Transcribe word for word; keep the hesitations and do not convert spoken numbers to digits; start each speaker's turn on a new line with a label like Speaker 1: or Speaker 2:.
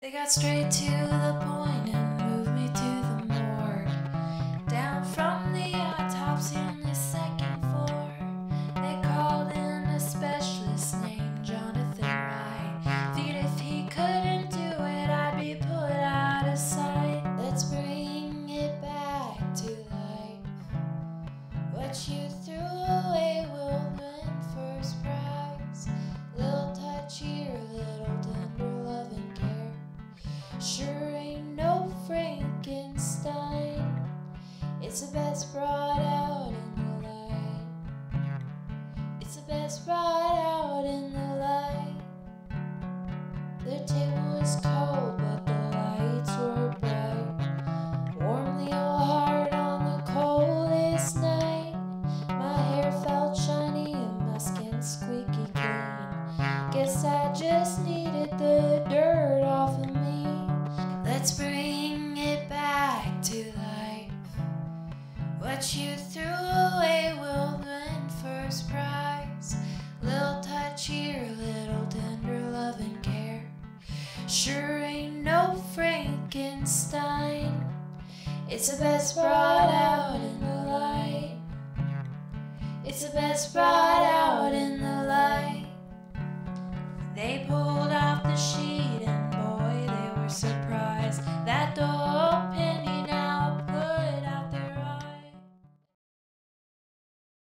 Speaker 1: They got straight to the point and moved me to the morgue. Down from the autopsy on the second floor, they called in a specialist named Jonathan Wright. Figured if he couldn't do it, I'd be put out of sight. Let's bring it back to life. What you threw away will win first prize. Little touchy or little tender love and care. Sure ain't no Frankenstein. It's the best brought out in the light. It's the best brought out in the light. The table was cold, but the lights were bright. Warmly all hard on the coldest night. My hair felt shiny and my skin squeaky clean. Guess I just needed the dirt off of me. Let's bring it back to life. What you threw away will win first prize. Little touchy or little tender love and care. Sure ain't no Frankenstein. It's the best brought out in the light. It's the best brought out in the